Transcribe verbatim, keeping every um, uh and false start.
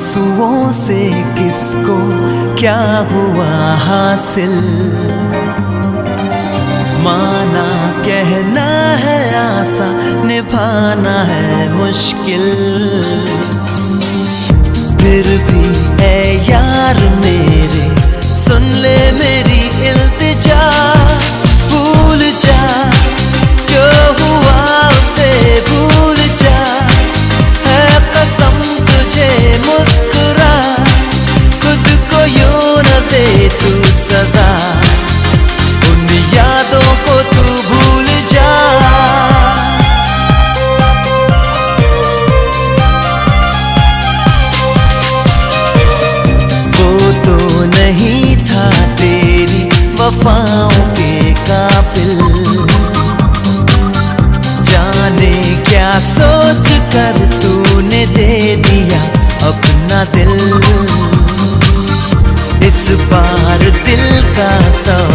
आंसुओं से किसको क्या हुआ हासिल। माना कहना है आसान, निभाना है मुश्किल। फिर भी ऐ यार मेरे सुन ले मेरी इल्तिजा, भूल जा जो हुआ उसे भूल जा। है कसम तुझे मुस्कुरा, खुद को यूं न दे तू सजा। उन यादों को तू भूल जा। वो तो नहीं था तेरी वफाओं के काबिल। जाने क्या सोच कर तूने दे दिया अपना दिल। इस बार दिल का सौ